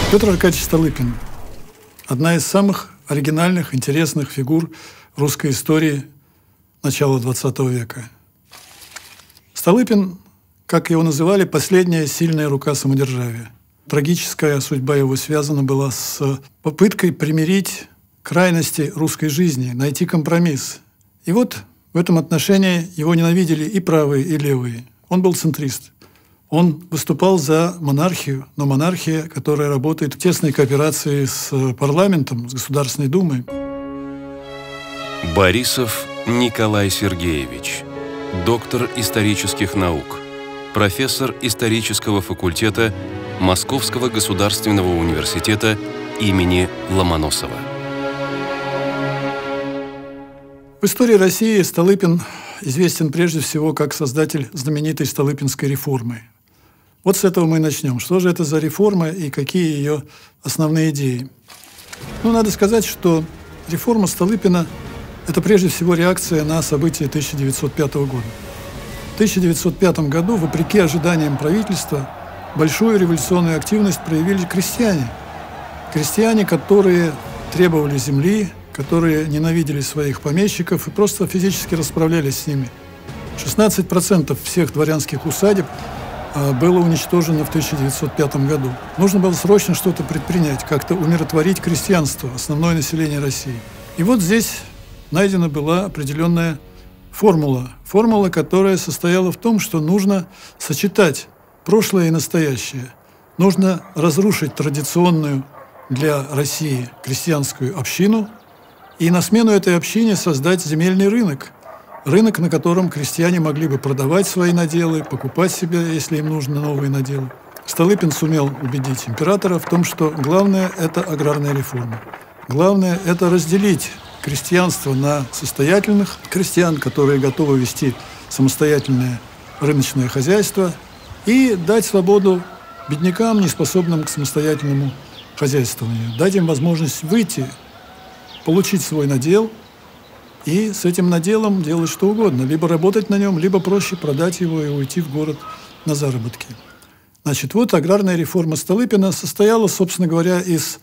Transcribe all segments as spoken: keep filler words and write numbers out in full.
Петр Аркадьевич Столыпин – одна из самых оригинальных, интересных фигур русской истории начала двадцатого века. Столыпин, как его называли, последняя сильная рука самодержавия. Трагическая судьба его связана была с попыткой примирить крайности русской жизни, найти компромисс. И вот в этом отношении его ненавидели и правые, и левые. Он был центрист. Он выступал за монархию, но монархия, которая работает в тесной кооперации с парламентом, с Государственной Думой. Борисов Николай Сергеевич, доктор исторических наук, профессор исторического факультета Московского государственного университета имени Ломоносова. В истории России Столыпин известен прежде всего как создатель знаменитой Столыпинской реформы. Вот с этого мы и начнем. Что же это за реформа и какие ее основные идеи? Ну, надо сказать, что реформа Столыпина – это прежде всего реакция на события тысяча девятьсот пятого года. В тысяча девятьсот пятом году, вопреки ожиданиям правительства, большую революционную активность проявили крестьяне. Крестьяне, которые требовали земли, которые ненавидели своих помещиков и просто физически расправлялись с ними. шестнадцать процентов всех дворянских усадеб было уничтожено в тысяча девятьсот пятом году. Нужно было срочно что-то предпринять, как-то умиротворить крестьянство, основное население России. И вот здесь найдена была определенная формула. Формула, которая состояла в том, что нужно сочетать прошлое и настоящее. Нужно разрушить традиционную для России крестьянскую общину и на смену этой общине создать земельный рынок. Рынок, на котором крестьяне могли бы продавать свои наделы, покупать себе, если им нужны новые наделы. Столыпин сумел убедить императора в том, что главное – это аграрная реформа. Главное – это разделить крестьянство на состоятельных крестьян, которые готовы вести самостоятельное рыночное хозяйство, и дать свободу беднякам, неспособным к самостоятельному хозяйствованию. Дать им возможность выйти, получить свой надел и с этим наделом делать что угодно. Либо работать на нем, либо проще продать его и уйти в город на заработки. Значит, вот аграрная реформа Столыпина состояла, собственно говоря, из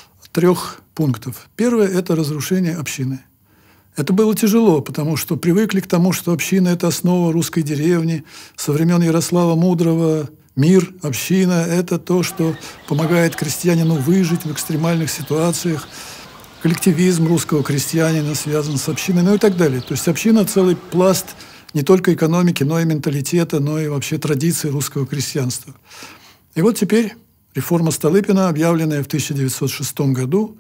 трех пунктов. Первое – это разрушение общины. Это было тяжело, потому что привыкли к тому, что община – это основа русской деревни. Со времен Ярослава Мудрого мир, община – это то, что помогает крестьянину выжить в экстремальных ситуациях. Коллективизм русского крестьянина связан с общиной, ну и так далее. То есть община – целый пласт не только экономики, но и менталитета, но и вообще традиций русского крестьянства. И вот теперь реформа Столыпина, объявленная в тысяча девятьсот шестом году,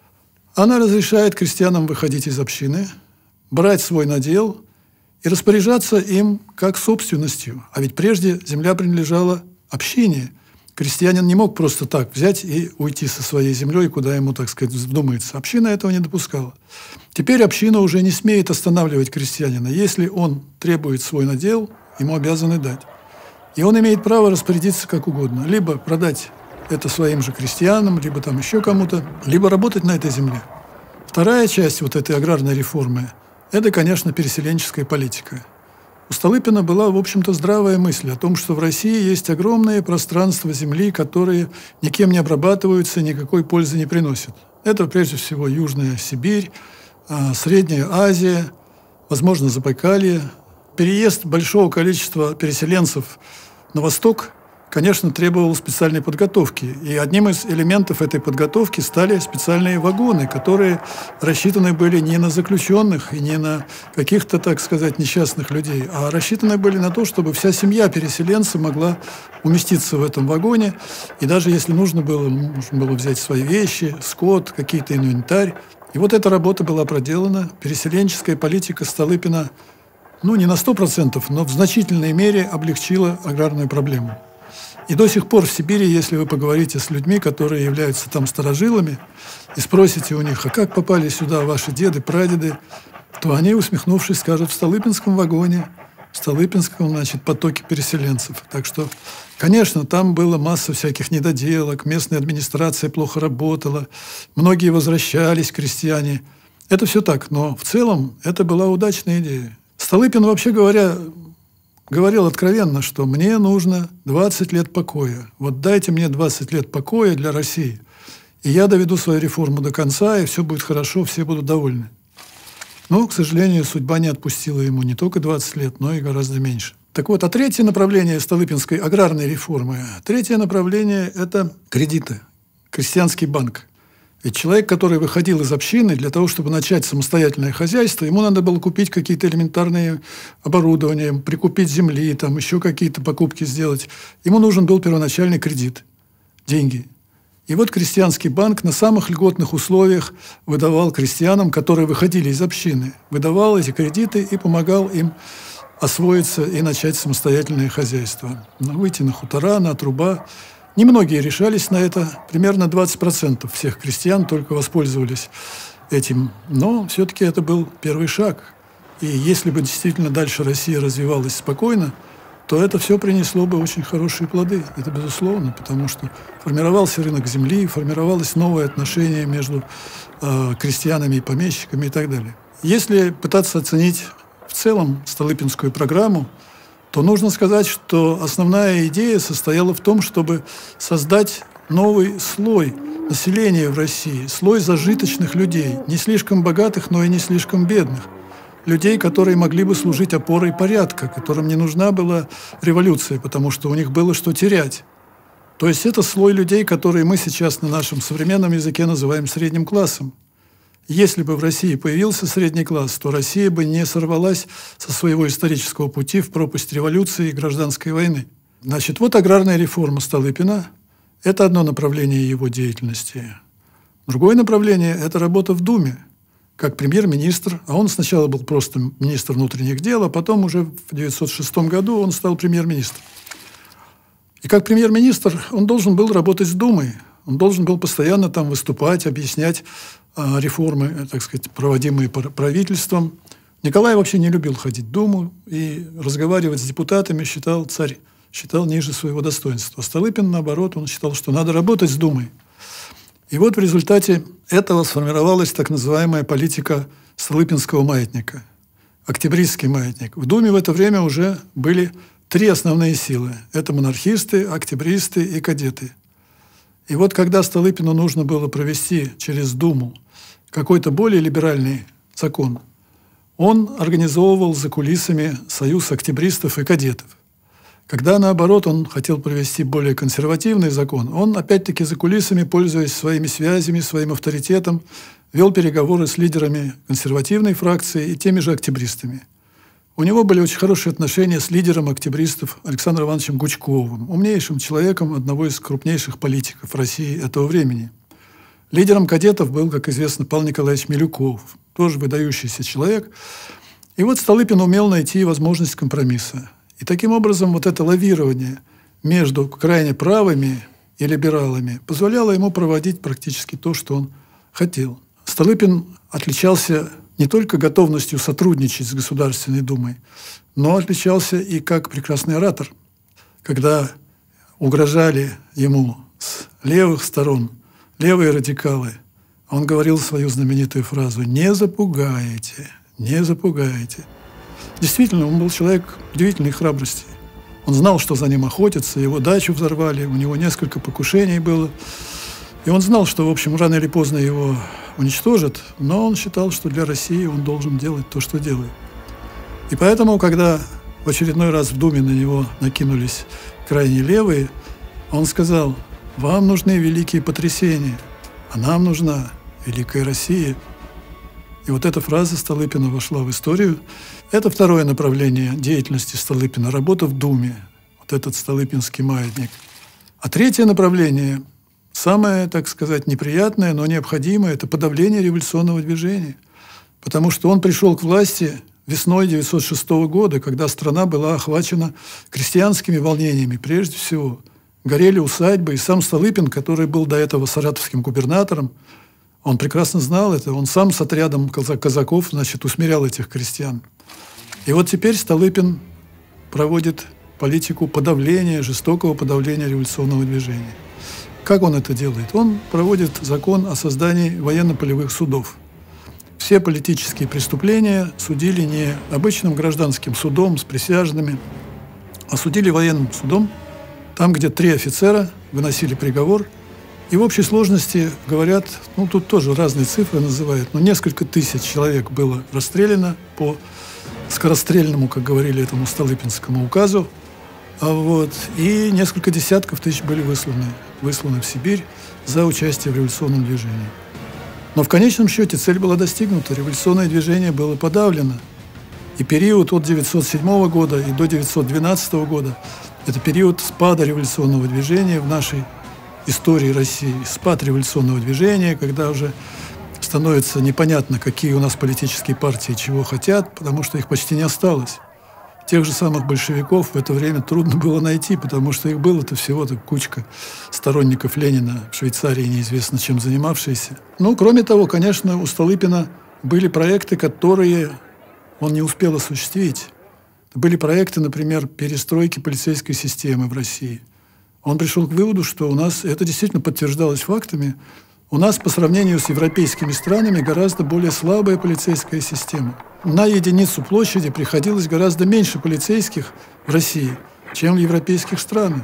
она разрешает крестьянам выходить из общины, брать свой надел и распоряжаться им как собственностью. А ведь прежде земля принадлежала общине. Крестьянин не мог просто так взять и уйти со своей землей, куда ему, так сказать, вздумается. Община этого не допускала. Теперь община уже не смеет останавливать крестьянина. Если он требует свой надел, ему обязаны дать. И он имеет право распорядиться как угодно. Либо продать это своим же крестьянам, либо там еще кому-то, либо работать на этой земле. Вторая часть вот этой аграрной реформы – это, конечно, переселенческая политика. У Столыпина была, в общем-то, здравая мысль о том, что в России есть огромное пространство земли, которые никем не обрабатываются, никакой пользы не приносят. Это, прежде всего, Южная Сибирь, Средняя Азия, возможно, Забайкалье. Переезд большого количества переселенцев на восток, конечно, требовал специальной подготовки. И одним из элементов этой подготовки стали специальные вагоны, которые рассчитаны были не на заключенных и не на каких-то, так сказать, несчастных людей, а рассчитаны были на то, чтобы вся семья переселенца могла уместиться в этом вагоне. И даже если нужно было, нужно было взять свои вещи, скот, какие-то инвентарь. И вот эта работа была проделана. Переселенческая политика Столыпина, ну, не на сто процентов, но в значительной мере облегчила аграрную проблему. И до сих пор в Сибири, если вы поговорите с людьми, которые являются там старожилами, и спросите у них, а как попали сюда ваши деды, прадеды, то они, усмехнувшись, скажут, в Столыпинском вагоне, в Столыпинском, значит, потоке переселенцев. Так что, конечно, там была масса всяких недоделок, местная администрация плохо работала, многие возвращались, крестьяне. Это все так, но в целом это была удачная идея. Столыпин, вообще говоря, говорил откровенно, что мне нужно двадцать лет покоя. Вот дайте мне двадцать лет покоя для России, и я доведу свою реформу до конца, и все будет хорошо, все будут довольны. Но, к сожалению, судьба не отпустила ему не только двадцать лет, но и гораздо меньше. Так вот, а третье направление Столыпинской аграрной реформы, третье направление – это кредиты, крестьянский банк. Ведь человек, который выходил из общины, для того, чтобы начать самостоятельное хозяйство, ему надо было купить какие-то элементарные оборудования, прикупить земли, там еще какие-то покупки сделать. Ему нужен был первоначальный кредит, деньги. И вот крестьянский банк на самых льготных условиях выдавал крестьянам, которые выходили из общины, выдавал эти кредиты и помогал им освоиться и начать самостоятельное хозяйство. Выйти на хутора, на труба. Немногие решались на это, примерно двадцать процентов всех крестьян только воспользовались этим. Но все-таки это был первый шаг. И если бы действительно дальше Россия развивалась спокойно, то это все принесло бы очень хорошие плоды. Это безусловно, потому что формировался рынок земли, формировалось новое отношение между э, крестьянами и помещиками и так далее. Если пытаться оценить в целом Столыпинскую программу, то нужно сказать, что основная идея состояла в том, чтобы создать новый слой населения в России, слой зажиточных людей, не слишком богатых, но и не слишком бедных. Людей, которые могли бы служить опорой порядка, которым не нужна была революция, потому что у них было что терять. То есть это слой людей, которые мы сейчас на нашем современном языке называем средним классом. Если бы в России появился средний класс, то Россия бы не сорвалась со своего исторического пути в пропасть революции и гражданской войны. Значит, вот аграрная реформа Столыпина – это одно направление его деятельности. Другое направление – это работа в Думе, как премьер-министр, а он сначала был просто министр внутренних дел, а потом уже в тысяча девятьсот шестом году он стал премьер-министром. И как премьер-министр он должен был работать с Думой, он должен был постоянно там выступать, объяснять э, реформы, так сказать, проводимые правительством. Николай вообще не любил ходить в Думу и разговаривать с депутатами считал царь, считал ниже своего достоинства. Столыпин, наоборот, он считал, что надо работать с Думой. И вот в результате этого сформировалась так называемая политика Столыпинского маятника, октябристский маятник. В Думе в это время уже были три основные силы. Это монархисты, октябристы и кадеты. И вот когда Столыпину нужно было провести через Думу какой-то более либеральный закон, он организовывал за кулисами союз октябристов и кадетов. Когда, наоборот, он хотел провести более консервативный закон, он, опять-таки, за кулисами, пользуясь своими связями, своим авторитетом, вел переговоры с лидерами консервативной фракции и теми же октябристами. У него были очень хорошие отношения с лидером октябристов Александром Ивановичем Гучковым, умнейшим человеком одного из крупнейших политиков России этого времени. Лидером кадетов был, как известно, Павел Николаевич Милюков, тоже выдающийся человек. И вот Столыпин умел найти возможность компромисса. И таким образом вот это лавирование между крайне правыми и либералами позволяло ему проводить практически то, что он хотел. Столыпин отличался не только готовностью сотрудничать с Государственной Думой, но отличался и как прекрасный оратор. Когда угрожали ему с левых сторон левые радикалы, он говорил свою знаменитую фразу «не запугаете, не запугаете». Действительно, он был человек удивительной храбрости. Он знал, что за ним охотятся, его дачу взорвали, у него несколько покушений было. И он знал, что, в общем, рано или поздно его уничтожат, но он считал, что для России он должен делать то, что делает. И поэтому, когда в очередной раз в Думе на него накинулись крайне левые, он сказал: «Вам нужны великие потрясения, а нам нужна великая Россия». И вот эта фраза Столыпина вошла в историю. Это второе направление деятельности Столыпина – работа в Думе, вот этот столыпинский маятник. А третье направление, самое, так сказать, неприятное, но необходимое – это подавление революционного движения. Потому что он пришел к власти весной тысяча девятьсот шестого года, когда страна была охвачена крестьянскими волнениями, прежде всего. Горели усадьбы, и сам Столыпин, который был до этого саратовским губернатором, он прекрасно знал это, он сам с отрядом казаков, значит, усмирял этих крестьян. И вот теперь Столыпин проводит политику подавления, жестокого подавления революционного движения. Как он это делает? Он проводит закон о создании военно-полевых судов. Все политические преступления судили не обычным гражданским судом с присяжными, осудили военным судом, там, где три офицера выносили приговор. И в общей сложности, говорят, ну, тут тоже разные цифры называют, но несколько тысяч человек было расстреляно по скорострельному, как говорили, этому Столыпинскому указу. А вот, и несколько десятков тысяч были высланы, высланы в Сибирь за участие в революционном движении. Но в конечном счете цель была достигнута, революционное движение было подавлено. И период от девятьсот седьмого года и до девятьсот двенадцатого года – это период спада революционного движения в нашей истории России. Спад революционного движения, когда уже становится непонятно, какие у нас политические партии чего хотят, потому что их почти не осталось. Тех же самых большевиков в это время трудно было найти, потому что их было-то всего-то кучка сторонников Ленина в Швейцарии, неизвестно чем занимавшиеся. Ну, кроме того, конечно, у Столыпина были проекты, которые он не успел осуществить. Были проекты, например, перестройки полицейской системы в России. Он пришел к выводу, что у нас, это действительно подтверждалось фактами, у нас по сравнению с европейскими странами гораздо более слабая полицейская система. На единицу площади приходилось гораздо меньше полицейских в России, чем в европейских странах.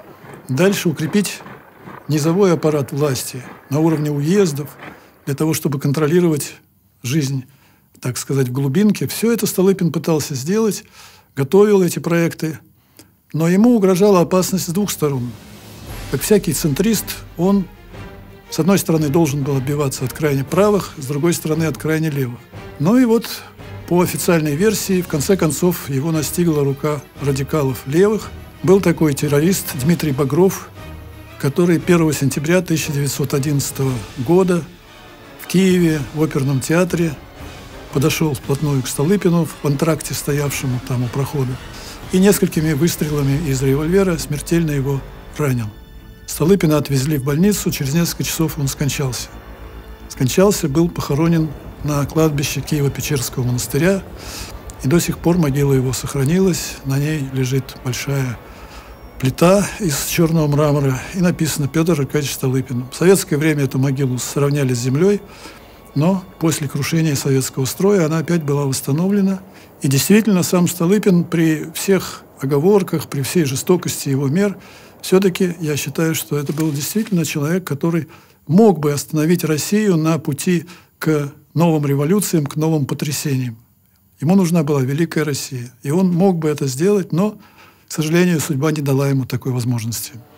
Дальше укрепить низовой аппарат власти на уровне уездов для того, чтобы контролировать жизнь, так сказать, в глубинке. Все это Столыпин пытался сделать, готовил эти проекты, но ему угрожала опасность с двух сторон. Как всякий центрист, он, с одной стороны, должен был отбиваться от крайне правых, с другой стороны, от крайне левых. Ну и вот, по официальной версии, в конце концов, его настигла рука радикалов левых. Был такой террорист Дмитрий Багров, который первого сентября тысяча девятьсот одиннадцатого года в Киеве в оперном театре подошел вплотную к Столыпину, в антракте, стоявшему там у прохода, и несколькими выстрелами из револьвера смертельно его ранил. Столыпина отвезли в больницу, через несколько часов он скончался. Скончался, был похоронен на кладбище Киево-Печерского монастыря, и до сих пор могила его сохранилась. На ней лежит большая плита из черного мрамора, и написано «Петр Аркадьевич Столыпин». В советское время эту могилу сравняли с землей, но после крушения советского строя она опять была восстановлена. И действительно, сам Столыпин при всех оговорках, при всей жестокости его мер, все-таки я считаю, что это был действительно человек, который мог бы остановить Россию на пути к новым революциям, к новым потрясениям. Ему нужна была великая Россия. И он мог бы это сделать, но, к сожалению, судьба не дала ему такой возможности.